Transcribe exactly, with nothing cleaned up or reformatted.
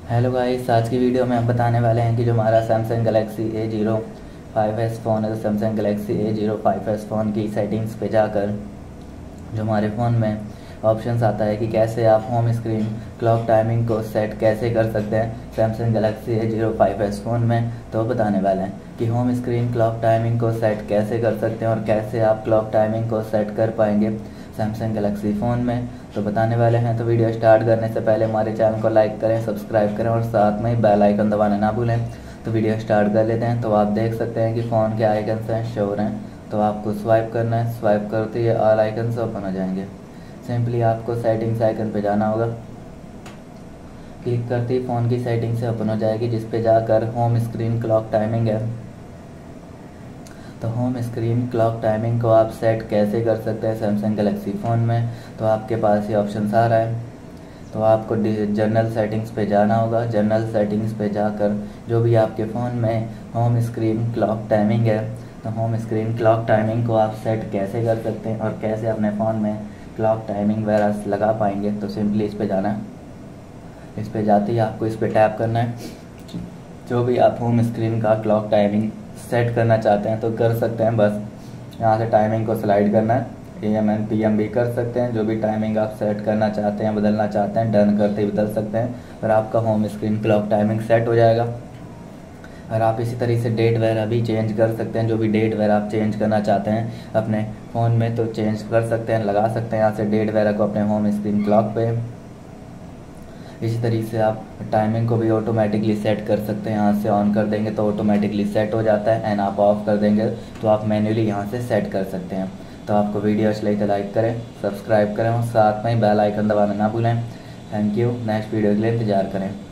Hello guys, आज की video में हम बताने वाले हैं कि जो हमारा Samsung Galaxy A zero five S phone है, तो Samsung Galaxy A zero five S phone की सेटिंग्स पे जाकर जो हमारे फ़ोन में ऑप्शंस आता है कि कैसे आप होम स्क्रीन क्लॉक टाइमिंग को सेट कैसे कर सकते हैं Samsung Galaxy A zero five S phone में। तो बताने वाले हैं कि होम स्क्रीन क्लॉक टाइमिंग को सेट कैसे कर सकते हैं और कैसे आप क्लॉक टाइमिंग को सेट कर पाएंगे सैमसंग गलेक्सी फ़ोन में, तो बताने वाले हैं। तो वीडियो स्टार्ट करने से पहले हमारे चैनल को लाइक करें, सब्सक्राइब करें और साथ में बेल आइकन दबाना ना भूलें। तो वीडियो स्टार्ट कर लेते हैं। तो आप देख सकते हैं कि फ़ोन के आइकन्स हैं, शो हो रहे हैं। तो आपको स्वाइप करना है, स्वाइप करते ही ऑल आइकन्स ओपन हो जाएंगे। सिंपली आपको सेटिंग्स आइकन पे जाना होगा, क्लिक करते ही फ़ोन की सेटिंग से ओपन हो जाएगी, जिस पे जाकर होम स्क्रीन क्लॉक टाइमिंग है। तो होम स्क्रीन क्लॉक टाइमिंग को आप सेट कैसे कर सकते हैं सैमसंग गलेक्सी फ़ोन में, तो आपके पास ये ऑप्शन आ रहा है। तो आपको जनरल सेटिंग्स पे जाना होगा। जनरल सेटिंग्स पे जाकर जो भी आपके फ़ोन में होम स्क्रीन क्लॉक टाइमिंग है, तो होम स्क्रीन क्लॉक टाइमिंग को आप सेट कैसे कर सकते हैं और कैसे अपने फ़ोन में क्लॉक टाइमिंग वगैरह लगा पाएंगे, तो सिंपली इस पे जाना है। इस पे जाते ही आपको इस पे टैप करना है। जो भी आप होम स्क्रीन का क्लॉक टाइमिंग सेट करना चाहते हैं तो कर सकते हैं। बस यहाँ से टाइमिंग को स्लाइड करना है, A M N P M भी कर सकते हैं। जो भी टाइमिंग आप सेट करना चाहते हैं, बदलना चाहते हैं, डन करते ही बदल सकते हैं और आपका home screen clock timing set हो जाएगा। और आप इसी तरीके से डेट वगैरह भी चेंज कर सकते हैं। जो भी डेट वगैरह आप चेंज करना चाहते हैं अपने फ़ोन में, तो चेंज कर सकते हैं, लगा सकते हैं यहाँ से डेट वगैरह को अपने होम स्क्रीन क्लॉक पे। इसी तरीके से आप टाइमिंग को भी ऑटोमेटिकली सेट कर सकते हैं। यहाँ से ऑन कर देंगे तो ऑटोमेटिकली सेट हो जाता है, एंड आप ऑफ कर देंगे तो आप मैन्युअली यहाँ से सेट कर सकते हैं। तो आपको वीडियो अच्छी लगी तो लाइक करें, सब्सक्राइब करें और साथ में बेल आइकन दबाना ना भूलें। Thank you. नेक्स्ट वीडियो के लिए इंतज़ार करें।